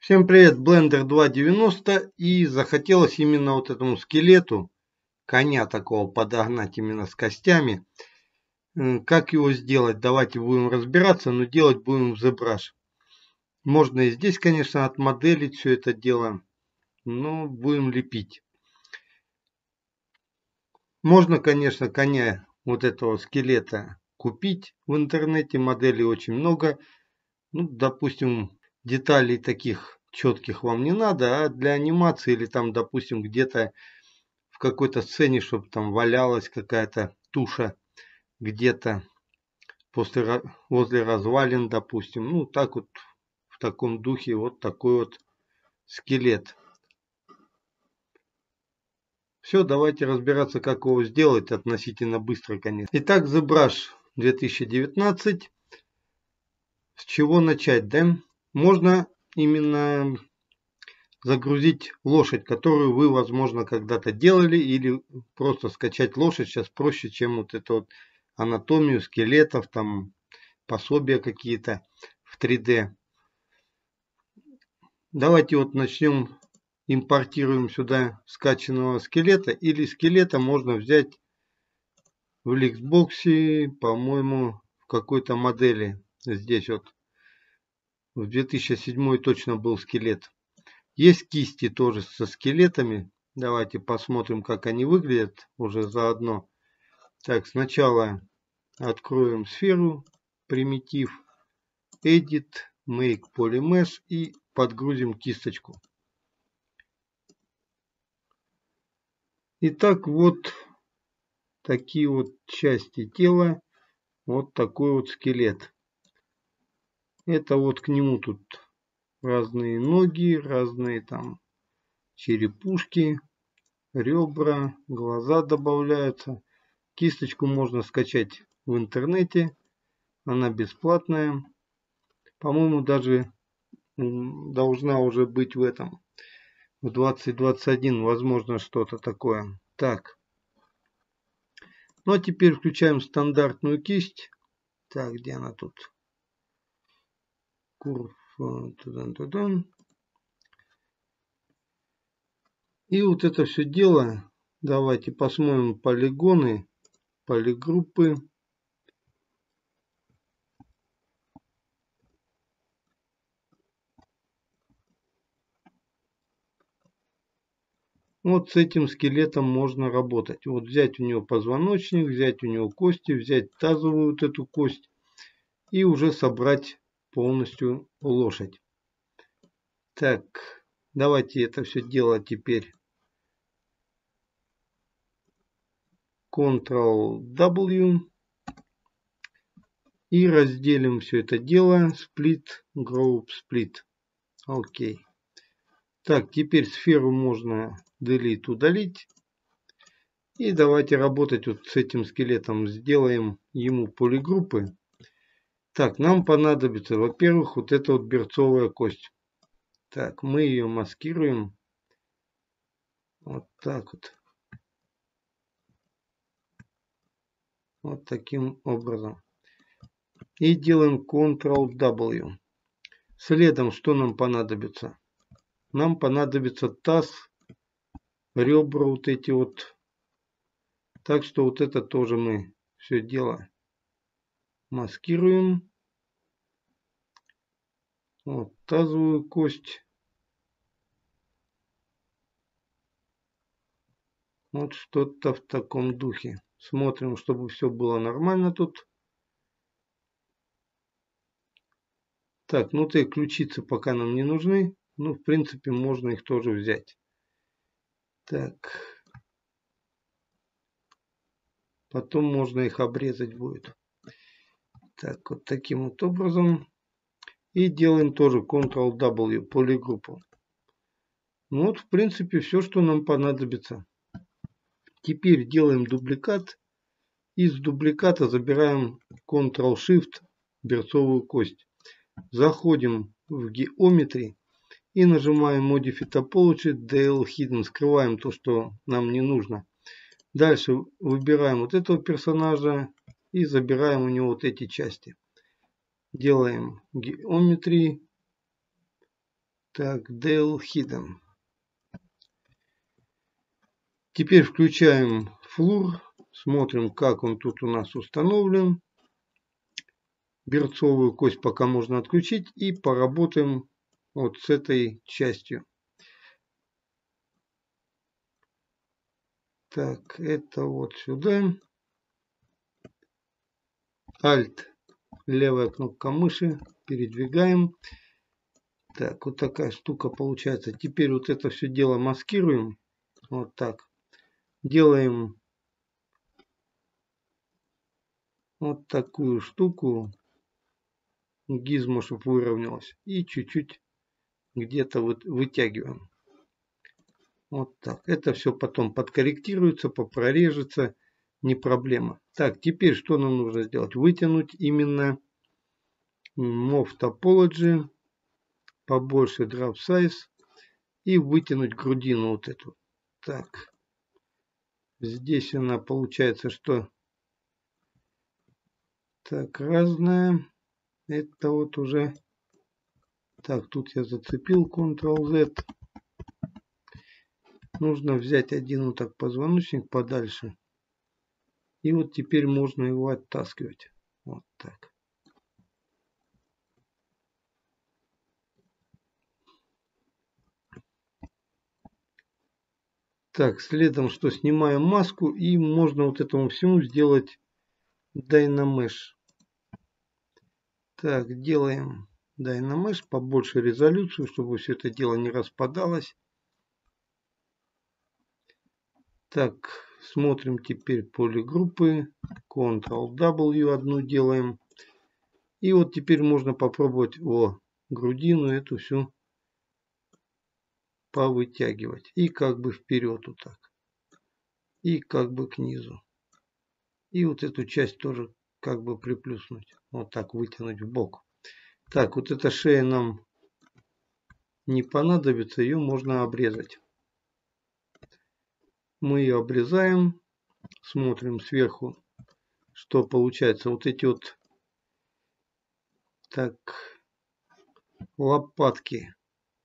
Всем привет, Blender 2.90, и захотелось именно вот этому скелету, коня такого подогнать именно с костями. Как его сделать, давайте будем разбираться, но делать будем в ZBrush. Можно и здесь, конечно, отмоделить все это дело, но будем лепить. Можно, конечно, коня вот этого скелета купить в интернете, моделей очень много. Ну, допустим, деталей таких четких вам не надо, а для анимации или там, допустим, где-то в какой-то сцене, чтобы там валялась какая-то туша где-то возле развалин, допустим. Ну, так вот, в таком духе, вот такой вот скелет. Все, давайте разбираться, как его сделать относительно быстро, конечно. Итак, ZBrush 2019. С чего начать, да? Можно именно загрузить лошадь, которую вы, возможно, когда-то делали, или просто скачать лошадь сейчас проще, чем вот эту вот анатомию скелетов, там пособия какие-то в 3D. Давайте вот начнем, импортируем сюда скачанного скелета, или скелета можно взять в Lixbox, по-моему, в какой-то модели. Здесь вот в 2007 точно был скелет. Есть кисти тоже со скелетами. Давайте посмотрим, как они выглядят уже заодно. Так, сначала откроем сферу, примитив, Edit, Make Polymesh и подгрузим кисточку. Итак, вот такие вот части тела. Вот такой вот скелет. Это вот к нему тут разные ноги, разные там черепушки, ребра, глаза добавляются. Кисточку можно скачать в интернете. Она бесплатная. По-моему, даже должна уже быть в этом. В 2021, возможно, что-то такое. Так. Ну, а теперь включаем стандартную кисть. Так, где она тут? Курв. И вот это все дело. Давайте посмотрим полигоны, полигруппы. Вот с этим скелетом можно работать. Вот взять у него позвоночник, взять у него кости, взять тазовую вот эту кость и уже собрать полностью лошадь. Так, давайте это все дело теперь Ctrl-W и разделим все это дело Split, Group Split. Окей. Так, теперь сферу можно Delete удалить. И давайте работать вот с этим скелетом. Сделаем ему полигруппы. Так, нам понадобится, во-первых, вот эта вот берцовая кость. Так, мы ее маскируем. Вот так вот. Вот таким образом. И делаем Ctrl-W. Следом что нам понадобится? Нам понадобится таз, ребра вот эти вот. Так что вот это тоже мы все дело маскируем. Вот тазовую кость. Вот что-то в таком духе. Смотрим, чтобы все было нормально тут. Так, ну те ключицы пока нам не нужны. Ну, в принципе, можно их тоже взять. Так. Потом можно их обрезать будет. Так, вот таким вот образом. И делаем тоже Ctrl-W, полигруппу. Ну вот, в принципе, все, что нам понадобится. Теперь делаем дубликат. Из дубликата забираем Ctrl-Shift, берцовую кость. Заходим в Geometry и нажимаем Modify Topology, DL Hidden. Скрываем то, что нам не нужно. Дальше выбираем вот этого персонажа и забираем у него вот эти части. Делаем Geometry, Так, Dale Hidden. Теперь включаем флур. Смотрим, как он тут у нас установлен. Берцовую кость пока можно отключить. И поработаем вот с этой частью. Так, это вот сюда. Alt. Левая кнопка мыши. Передвигаем. Так, вот такая штука получается. Теперь вот это все дело маскируем. Вот так. Делаем вот такую штуку. Гизмо, чтобы выровнялось. И чуть-чуть где-то вот вытягиваем. Вот так. Это все потом подкорректируется, попрорежется. Не проблема. Так, теперь что нам нужно сделать? Вытянуть именно Move Topology. Побольше Drop Size. И вытянуть грудину вот эту. Так. Здесь она получается, что так разная. Это вот уже... Так, тут я зацепил Ctrl-Z. Нужно взять один вот так позвоночник подальше. И вот теперь можно его оттаскивать. Вот так. Так, следом что, снимаем маску. И можно вот этому всему сделать Dynamesh. Так, делаем Dynamesh, побольше резолюцию, чтобы все это дело не распадалось. Так, смотрим теперь полигруппы. Ctrl-W одну делаем. И вот теперь можно попробовать грудину эту всю повытягивать. И как бы вперед вот так. И как бы к низу. И вот эту часть тоже как бы приплюснуть. Вот так вытянуть в бок. Так, вот эта шея нам не понадобится. Ее можно обрезать. Мы ее обрезаем. Смотрим сверху, что получается. Вот эти вот так лопатки.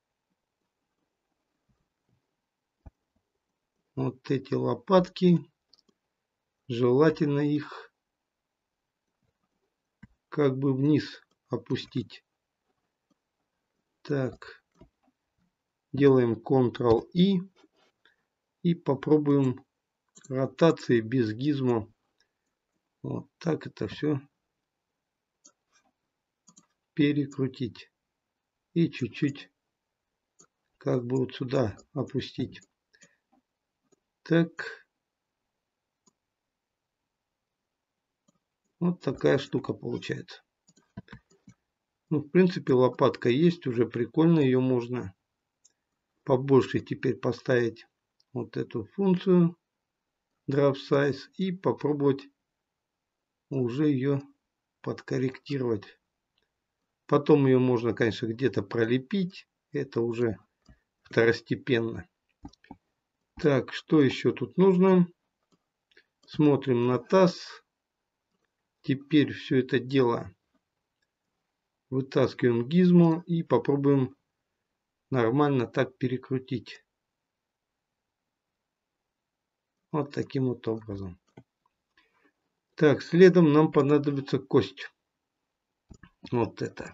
Вот эти лопатки. Желательно их как бы вниз опустить. Так. Делаем Ctrl-I. И попробуем ротации без гизмо. Вот так это все перекрутить. И чуть-чуть как бы вот сюда опустить. Так. Вот такая штука получается. Ну, в принципе, лопатка есть. Уже прикольно. Ее можно побольше теперь поставить вот эту функцию Drop Size. И попробовать уже ее подкорректировать. Потом ее можно, конечно, где-то пролепить. Это уже второстепенно. Так, что еще тут нужно? Смотрим на таз. Теперь все это дело вытаскиваем гизмо и попробуем нормально так перекрутить. Вот таким вот образом. Так, следом нам понадобится кость. Вот это.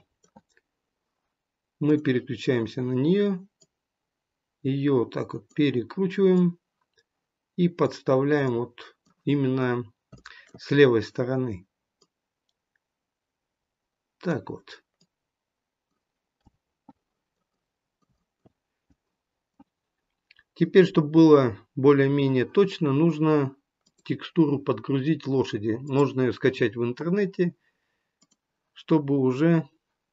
Мы переключаемся на нее. Ее вот так вот перекручиваем. И подставляем вот именно с левой стороны. Так вот. Теперь, чтобы было более-менее точно, нужно текстуру подгрузить лошади. Можно ее скачать в интернете, чтобы уже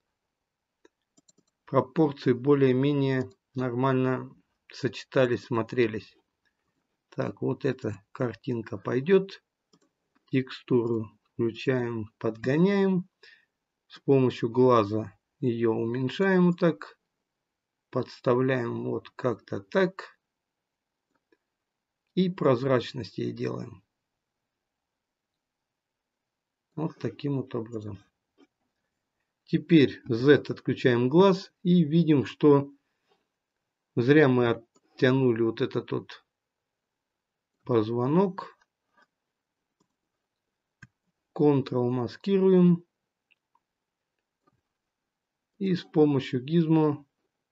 пропорции более-менее нормально сочетались, смотрелись. Так, вот эта картинка пойдет. Текстуру включаем, подгоняем. С помощью глаза ее уменьшаем вот так. Подставляем вот как-то так. И прозрачность ей делаем. Вот таким вот образом. Теперь Z отключаем глаз и видим, что Зря мы оттянули вот этот вот позвонок. Ctrl маскируем. И с помощью гизмо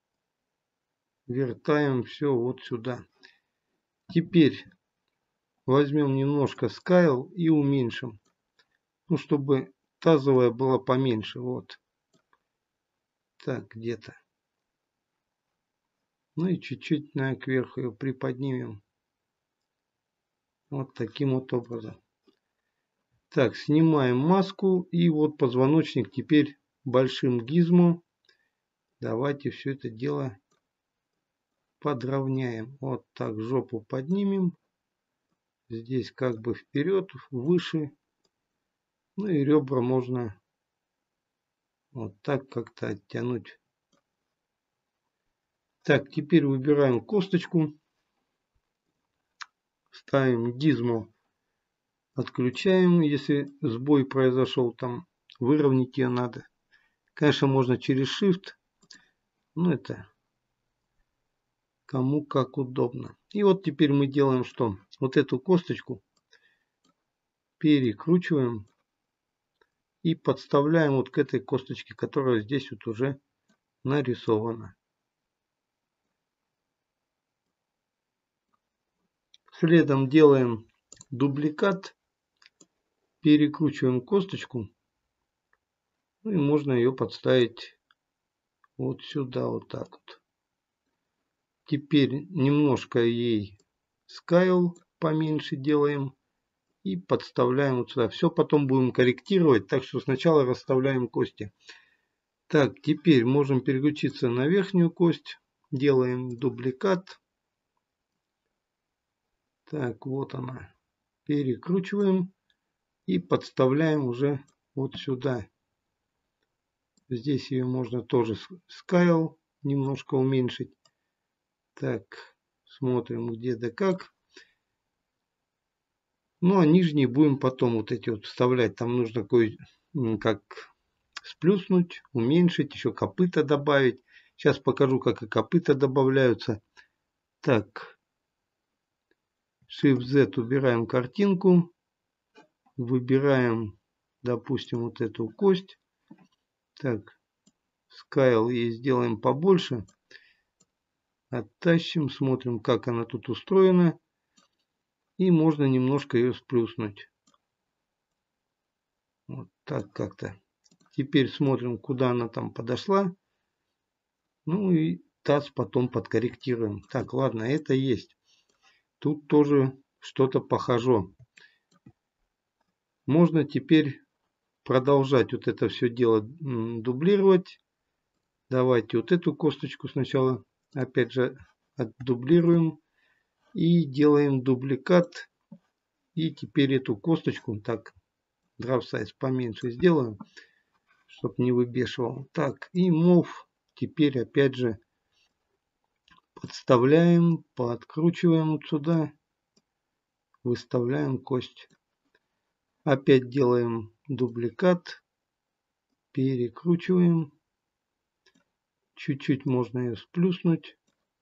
вертаем все вот сюда. Теперь возьмем немножко scale и уменьшим. Ну, чтобы тазовая была поменьше. Вот. Так, где-то. Ну и чуть-чуть кверху ее приподнимем. Вот таким вот образом. Так, снимаем маску. И вот позвоночник теперь большим гизмо. Давайте все это дело подровняем. Вот так жопу поднимем. Здесь как бы вперед, выше. Ну и ребра можно вот так как-то оттянуть. Так, теперь выбираем косточку. Ставим гизмо. Отключаем, если сбой произошел, там выровнять ее надо. Конечно, можно через Shift. Но это кому как удобно. И вот теперь мы делаем что? Вот эту косточку перекручиваем. И подставляем вот к этой косточке, которая здесь вот уже нарисована. Следом делаем дубликат. Перекручиваем косточку. Ну и можно ее подставить вот сюда, вот так вот. Теперь немножко ей scale поменьше делаем. И подставляем вот сюда. Все потом будем корректировать. Так что сначала расставляем кости. Так, теперь можем переключиться на верхнюю кость. Делаем дубликат. Так, вот она. Перекручиваем. И подставляем уже вот сюда. Здесь ее можно тоже scale немножко уменьшить. Так, смотрим где да как. Ну а нижние будем потом вот эти вот вставлять. Там нужно как сплюснуть, уменьшить, еще копыта добавить. Сейчас покажу, как и копыта добавляются. Так, Shift-Z убираем картинку. Выбираем, допустим, вот эту кость. Так, scale и сделаем побольше. Оттащим, смотрим, как она тут устроена. И можно немножко ее сплюснуть. Вот так как-то. Теперь смотрим, куда она там подошла. Ну и таз потом подкорректируем. Так, ладно, это есть. Тут тоже что-то похоже. Можно теперь продолжать вот это все дело дублировать. Давайте вот эту косточку сначала опять же отдублируем. И делаем дубликат. И теперь эту косточку, так, Draw Size поменьше сделаем, чтобы не выбешивал. Так, и Move теперь опять же подставляем, подкручиваем вот сюда, выставляем кость. Опять делаем дубликат, перекручиваем. Чуть-чуть можно ее сплюснуть.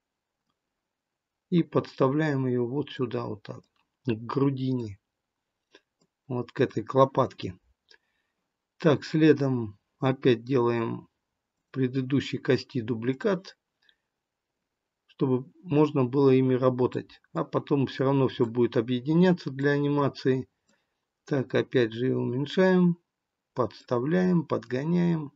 И подставляем ее вот сюда, вот так, к грудине. Вот к этой к лопатке. Так, следом опять делаем предыдущей кости дубликат, чтобы можно было ими работать. А потом все равно все будет объединяться для анимации. Так, опять же уменьшаем, подставляем, подгоняем.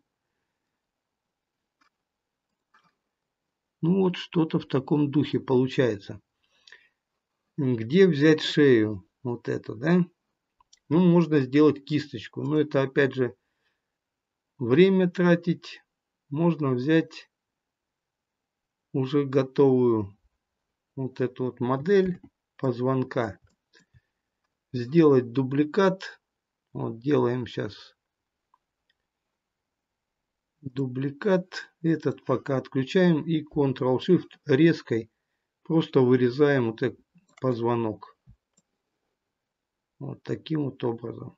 Ну вот что-то в таком духе получается. Где взять шею? Вот эту, да? Ну, можно сделать кисточку. Но это опять же время тратить. Можно взять уже готовую вот эту вот модель позвонка. Сделать дубликат. Вот делаем сейчас дубликат. Этот пока отключаем. И Ctrl-Shift резкой просто вырезаем вот этот позвонок. Вот таким вот образом.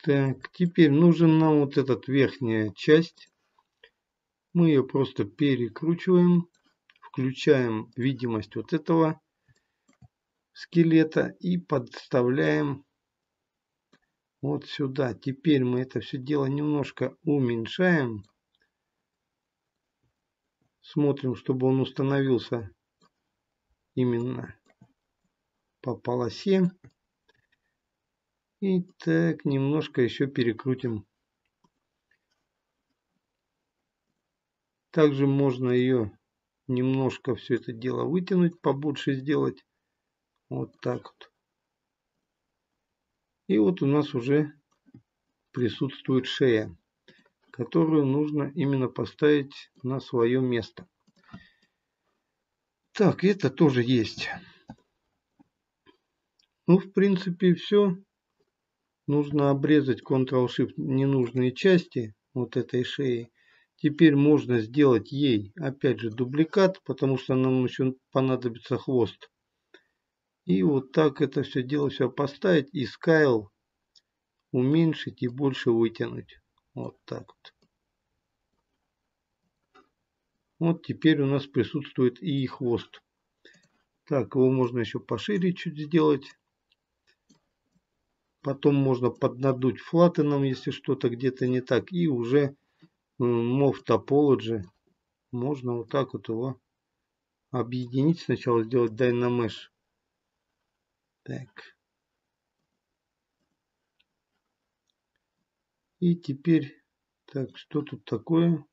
Так, теперь нужен нам вот эта верхняя часть. Мы ее просто перекручиваем, включаем видимость вот этого скелета и подставляем вот сюда. Теперь мы это все дело немножко уменьшаем. Смотрим, чтобы он установился именно по полосе. И так немножко еще перекрутим. Также можно ее немножко все это дело вытянуть, побольше сделать. Вот так вот. И вот у нас уже присутствует шея, которую нужно именно поставить на свое место. Так, это тоже есть. Ну, в принципе, все. Нужно обрезать Ctrl-Shift ненужные части вот этой шеи. Теперь можно сделать ей, опять же, дубликат, потому что нам еще понадобится хвост. И вот так это все дело все поставить и Scale уменьшить и больше вытянуть. Вот так вот. Вот теперь у нас присутствует и хвост. Так, его можно еще пошире чуть сделать. Потом можно поднадуть флаттеном, если что-то где-то не так. И уже Move Topology можно вот так вот его объединить. Сначала сделать Dynamesh. Так. И теперь, так, что тут такое?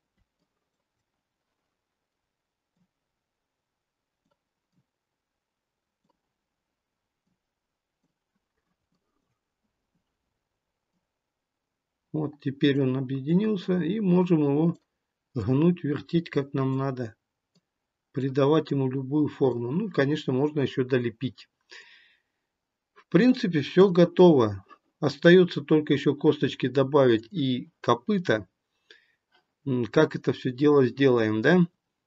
Вот теперь он объединился и можем его гнуть, вертеть как нам надо. Придавать ему любую форму. Ну, конечно, можно еще долепить. В принципе, все готово. Остается только еще косточки добавить и копыта. Как это все дело сделаем, да?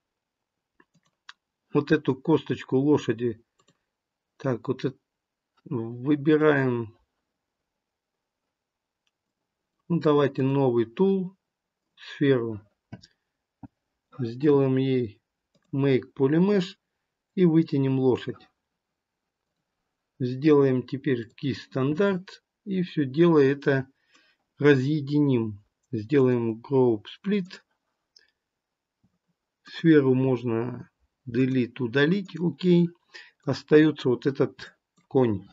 Вот эту косточку лошади. Так, вот это выбираем. Ну, давайте новый тул, сферу. Сделаем ей Make Polymesh и вытянем лошадь. Сделаем теперь кисть стандарт и все дело это разъединим. Сделаем Group Split. Сферу можно Delete удалить. Окей. Остается вот этот конь.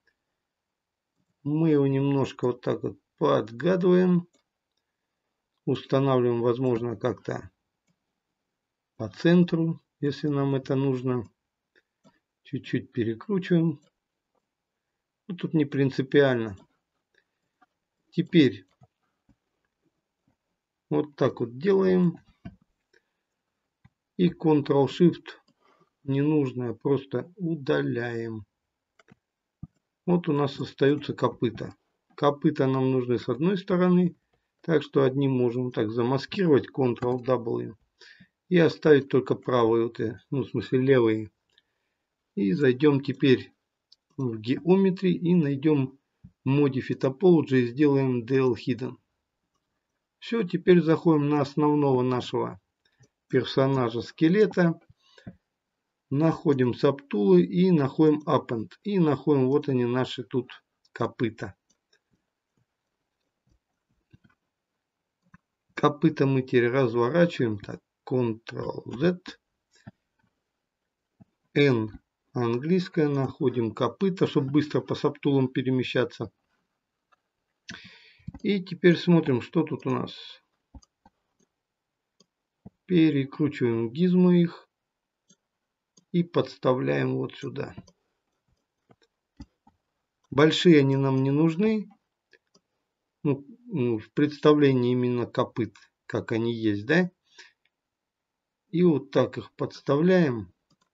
Мы его немножко вот так вот подгадываем. Устанавливаем, возможно, как-то по центру, если нам это нужно. Чуть-чуть перекручиваем. Ну, тут не принципиально. Теперь вот так вот делаем. И Ctrl-Shift ненужное просто удаляем. Вот у нас остаются копыта. Копыта нам нужны с одной стороны. Так что одним можем так замаскировать Ctrl-W. И оставить только правые, ну в смысле левые. И зайдем теперь в Geometry и найдем Modify Topology и сделаем DL Hidden. Все, теперь заходим на основного нашего персонажа скелета. Находим сабтулы и находим Append. И находим, вот они наши тут копыта. Копыта мы теперь разворачиваем. Так, Ctrl-Z. N английская. Находим копыта, чтобы быстро по сабтулам перемещаться. И теперь смотрим, что тут у нас. Перекручиваем гизмы их. И подставляем вот сюда. Большие они нам не нужны. Ну, в представлении именно копыт, как они есть, да? И вот так их подставляем.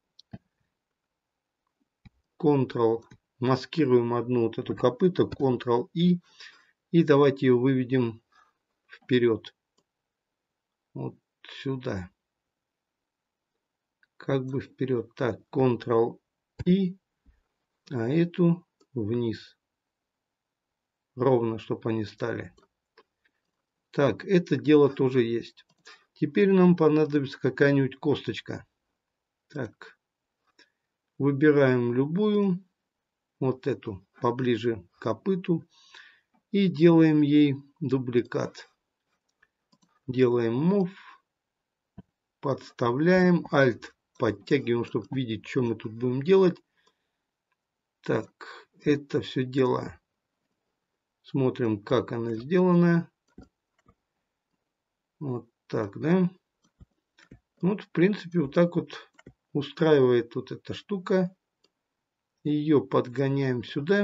Ctrl, маскируем одну вот эту копыту, Ctrl-I. И давайте ее выведем вперед. Вот сюда. Как бы вперед. Так, Ctrl-I. А эту вниз. ровно, чтобы они стали. Так, это дело тоже есть. Теперь нам понадобится какая-нибудь косточка. Так, выбираем любую, вот эту поближе к копыту, и делаем ей дубликат. Делаем мов, подставляем, Alt подтягиваем, чтобы видеть, что мы тут будем делать. Так, это все дело. Смотрим, как она сделана. Вот так, да. Вот, в принципе, вот так вот устраивает вот эта штука. Ее подгоняем сюда.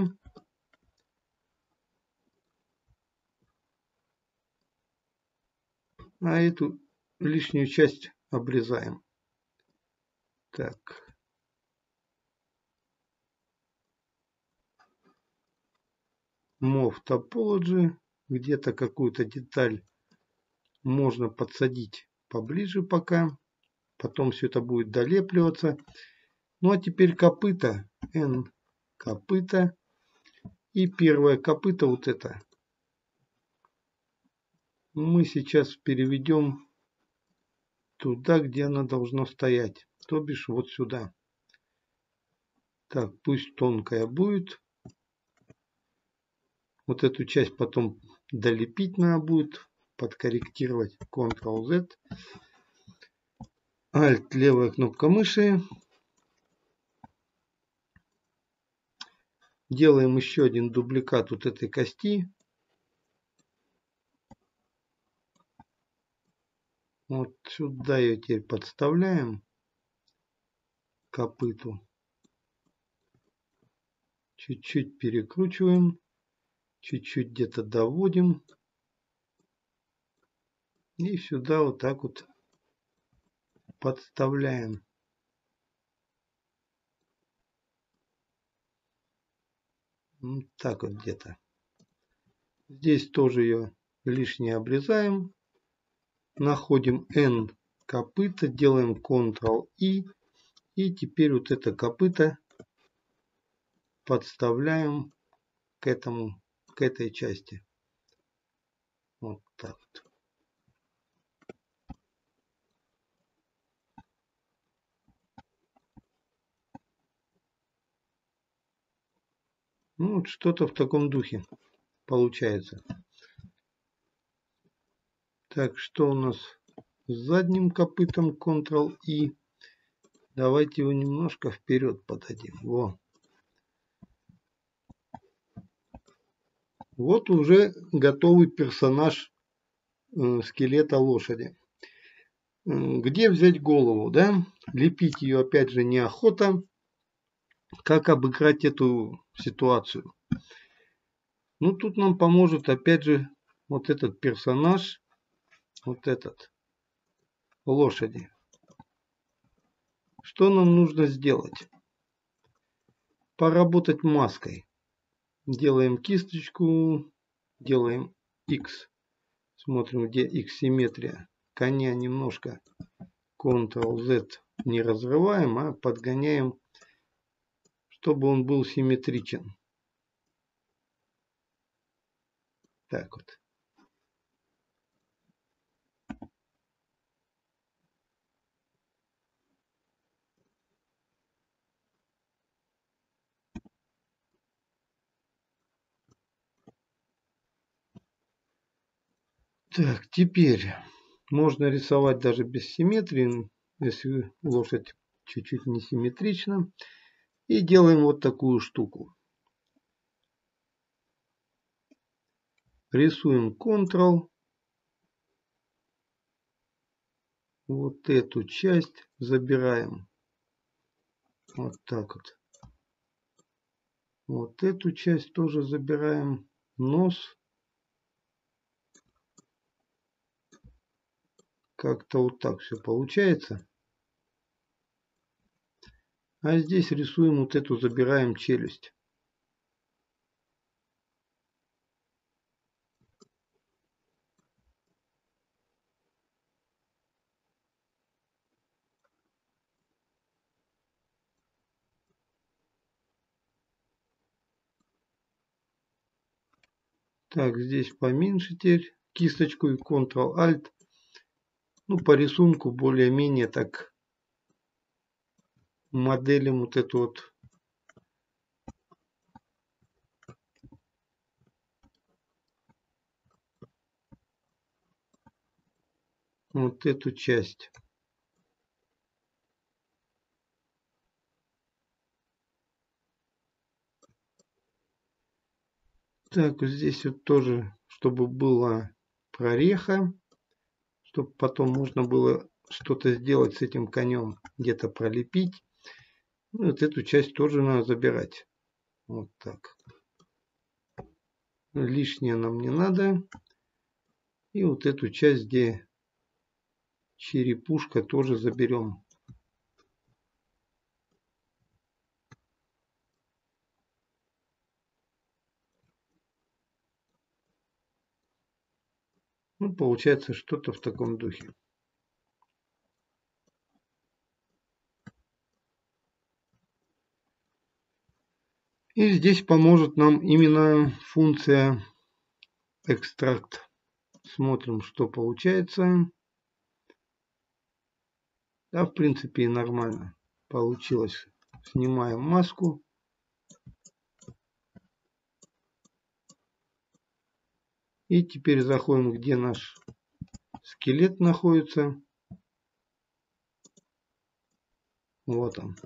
А эту лишнюю часть обрезаем. Так. Move Topology. Где-то какую-то деталь можно подсадить поближе пока. Потом все это будет долепливаться. Ну а теперь копыта. N копыта. И первое копыто вот это. Мы сейчас переведем туда, где она должна стоять. То бишь вот сюда. Так, пусть тонкая будет. Вот эту часть потом долепить надо будет. Подкорректировать. Ctrl-Z. Alt, левая кнопка мыши. Делаем еще один дубликат вот этой кости. Вот сюда ее теперь подставляем. Копыту. Чуть-чуть перекручиваем. Чуть-чуть где-то доводим. И сюда вот так вот подставляем. Вот так вот где-то. Здесь тоже ее лишнее обрезаем. Находим N копыта, делаем Ctrl-I. И теперь вот это копыто подставляем к этой части. Вот так вот. Ну, вот что-то в таком духе получается. Так, что у нас с задним копытом? Ctrl-I. Давайте его немножко вперед подадим. Во. Вот уже готовый персонаж скелета лошади. Где взять голову, да? Лепить ее опять же неохота. Как обыграть эту ситуацию? Ну, тут нам поможет опять же вот этот персонаж, вот этот, лошади. Что нам нужно сделать? Поработать маской. Делаем кисточку, делаем X. Смотрим, где X симметрия. Коня немножко Ctrl-Z не разрываем, а подгоняем, чтобы он был симметричен. Так вот. Так, теперь можно рисовать даже без симметрии, если лошадь чуть-чуть несимметрична. И делаем вот такую штуку. Рисуем Ctrl. Вот эту часть забираем. Вот так вот. Вот эту часть тоже забираем. Нос. Как-то вот так все получается. А здесь рисуем вот эту, забираем челюсть. Так, здесь поменьше теперь кисточку и Ctrl-Alt. Ну, по рисунку более-менее так моделям вот эту вот эту часть. Так, вот здесь вот тоже, чтобы была прореха, чтобы потом можно было что-то сделать с этим конем, где-то пролепить. Ну, вот эту часть тоже надо забирать. Вот так. Лишнее нам не надо. И вот эту часть, где черепушка, тоже заберем. Ну, получается что-то в таком духе. И здесь поможет нам именно функция экстракт. Смотрим, что получается. Да, в принципе, и нормально получилось. Снимаем маску. И теперь заходим, где наш скелет находится. Вот он.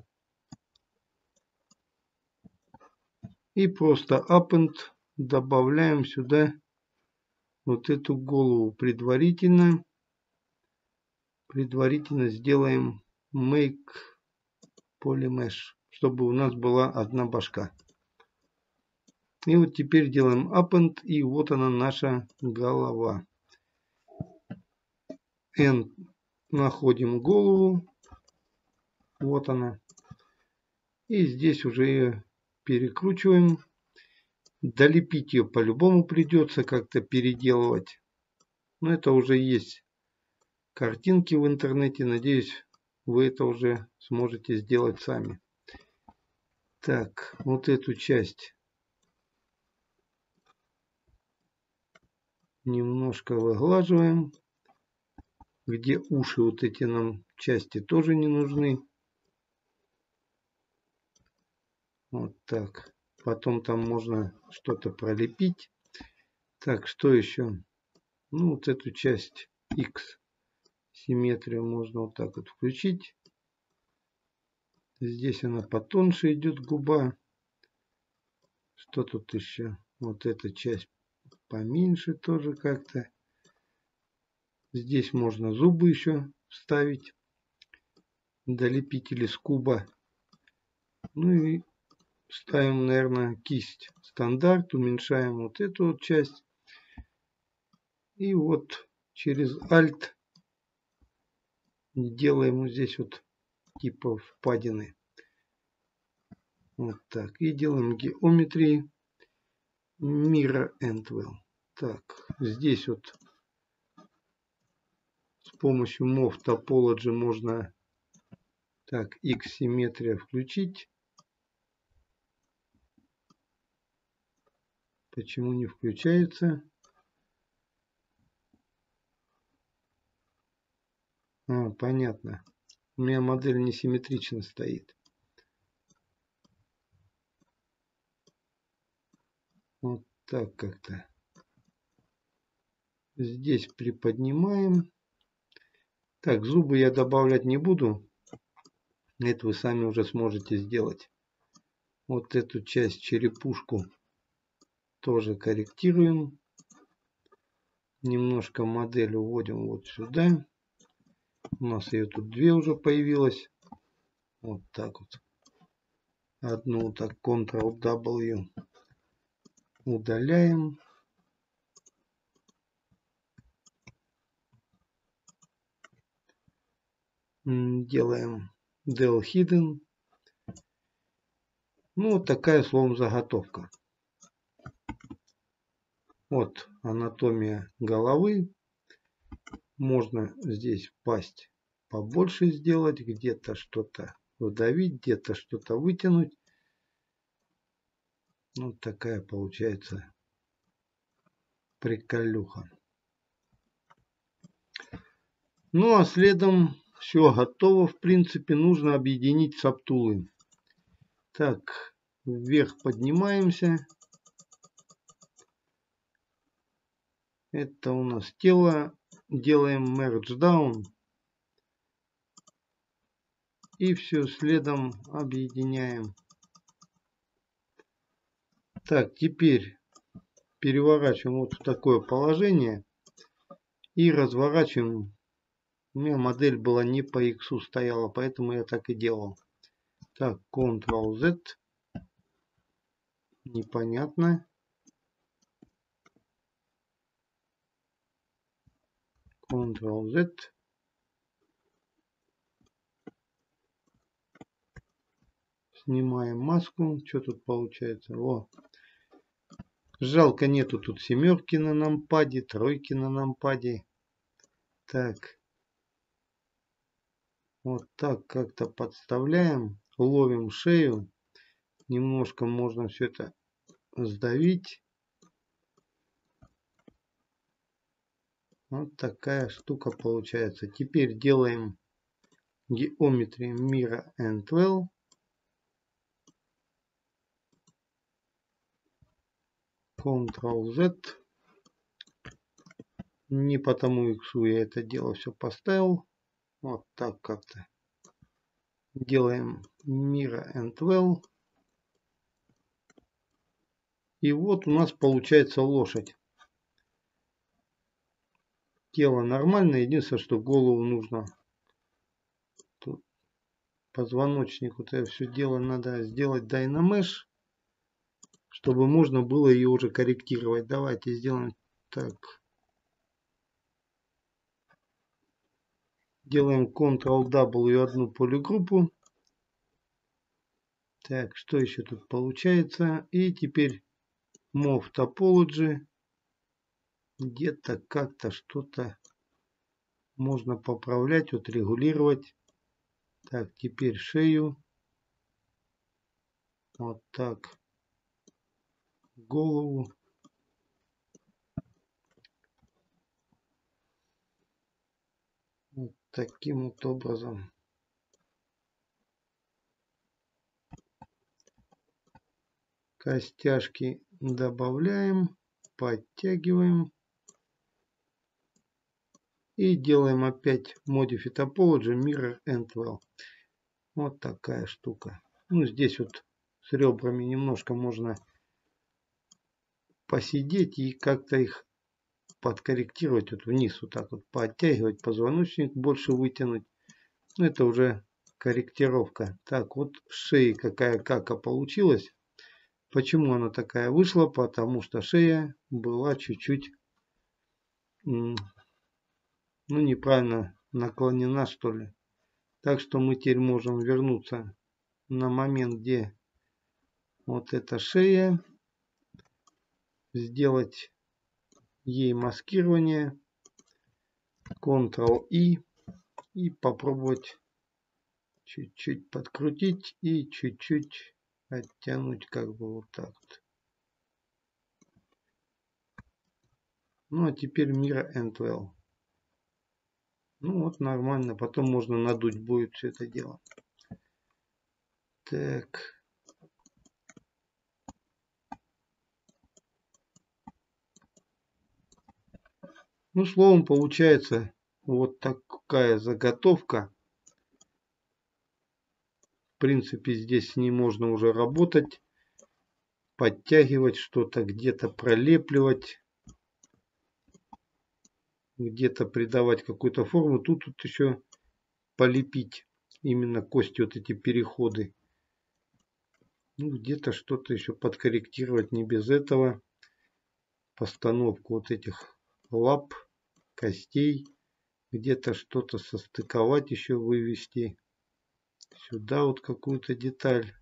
И просто append добавляем сюда вот эту голову предварительно. Предварительно сделаем make polymesh, чтобы у нас была одна башка. И вот теперь делаем append, и вот она наша голова. N находим голову. Вот она. И здесь уже ее перекручиваем. Долепить ее по-любому придется как-то переделывать. Но это уже есть картинки в интернете. Надеюсь, вы это уже сможете сделать сами. Так, вот эту часть немножко выглаживаем. Где уши, вот эти нам части тоже не нужны. Вот так. Потом там можно что-то пролепить. Так, что еще? Ну, вот эту часть X. Симметрию можно вот так вот включить. Здесь она потоньше идет губа. Что тут еще? Вот эта часть поменьше тоже как-то. Здесь можно зубы еще вставить. Долепить или с куба. Ну и ставим, наверное, кисть стандарт. Уменьшаем вот эту вот часть. И вот через Alt делаем здесь вот типа впадины. Вот так. И делаем геометрии Mirror and Well. Так, здесь вот с помощью Move Topology можно так, X симметрия включить. Почему не включается? Понятно. У меня модель несимметрично стоит. Вот так как-то. Здесь приподнимаем. Так, зубы я добавлять не буду. Это вы сами уже сможете сделать. Вот эту часть, черепушку, тоже корректируем. Немножко модель уводим вот сюда. У нас ее тут две уже появилось. Вот так вот. Одну так Ctrl-W удаляем. Делаем Del Hidden. Ну, вот такая, словом, заготовка. Вот анатомия головы. Можно здесь пасть побольше сделать, где-то что-то вдавить, где-то что-то вытянуть. Вот такая получается Приколюха. Ну а следом все готово. В принципе, нужно объединить сабтулы. Так, вверх поднимаемся. Это у нас тело. Делаем merge down. И все следом объединяем. Так, теперь переворачиваем вот в такое положение. И разворачиваем. У меня модель была не по X стояла, поэтому я так и делал. Так, Ctrl-Z. Непонятно. Ctrl-Z. Снимаем маску. Что тут получается? О. Жалко, нету тут семерки на нампаде, тройки на нампаде. Так. Вот так как-то подставляем. Ловим шею. Немножко можно все это сдавить. Вот такая штука получается. Теперь делаем Geometry Mirror and Well. Ctrl-Z. Не потому иксу я это дело все поставил. Вот так как-то. Делаем Mirror and Well. И вот у нас получается лошадь. Тело нормальное. Единственное, что голову нужно. Тут позвоночник. Вот это все дело надо сделать Dynamesh, чтобы можно было ее уже корректировать. Давайте сделаем так. Делаем Ctrl-W одну полигруппу. Так, что еще тут получается? И теперь Move Topology. Где-то как-то что-то можно поправлять, вот регулировать. Так, теперь шею. Вот так. Голову. Вот таким вот образом. Костяшки добавляем, подтягиваем. И делаем опять Modify Topology Mirror and Well. Вот такая штука. Ну, здесь вот с ребрами немножко можно посидеть и как-то их подкорректировать. Вот вниз вот так вот подтягивать, позвоночник больше вытянуть. Ну, это уже корректировка. Так, вот шея какая кака получилась. Почему она такая вышла? Потому что шея была чуть-чуть, ну, неправильно наклонена, что ли. Так что мы теперь можем вернуться на момент, где вот эта шея. Сделать ей маскирование. Ctrl-I. И попробовать чуть-чуть подкрутить и чуть-чуть оттянуть, как бы вот так вот. Ну а теперь Mirror and Well. Ну вот нормально. Потом можно надуть будет все это дело. Так. Ну, словом, получается вот такая заготовка. В принципе, здесь с ней можно уже работать. Подтягивать что-то, где-то пролепливать. Где-то придавать какую-то форму. Тут еще полепить именно кости, вот эти переходы. Ну, где-то что-то еще подкорректировать не без этого. Постановку вот этих лап, костей. Где-то что-то состыковать еще, вывести. Сюда вот какую-то деталь.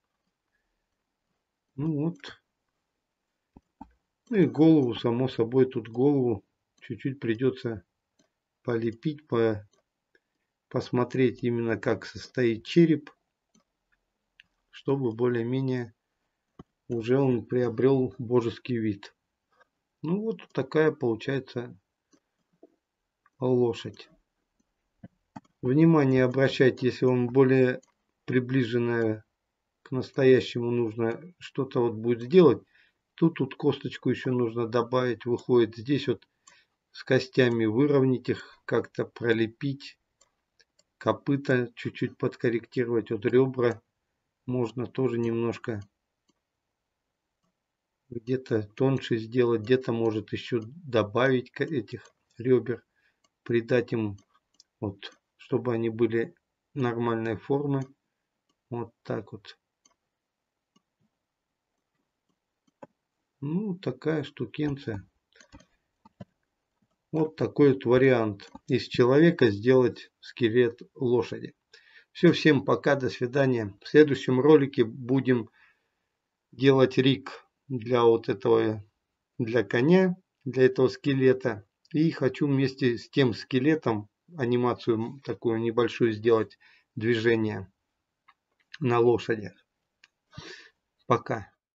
Ну вот. Ну и голову, само собой, тут голову чуть-чуть придется полепить, посмотреть именно как состоит череп, чтобы более-менее уже он приобрел божеский вид. Ну вот такая получается лошадь. Внимание обращайте, если вам более приближенное к настоящему нужно что-то вот будет сделать. Тут косточку еще нужно добавить. Выходит здесь вот с костями выровнять их, как-то пролепить. Копыта чуть-чуть подкорректировать. Вот ребра можно тоже немножко где-то тоньше сделать, где-то может еще добавить этих ребер, придать им, вот, чтобы они были нормальной формы. Вот так вот. Ну, такая штукенция. Вот такой вот вариант. Из человека сделать скелет лошади. Все, всем пока, до свидания. В следующем ролике будем делать риг для вот этого, для коня, для этого скелета. И хочу вместе с тем скелетом анимацию такую небольшую сделать, движение на лошади. Пока.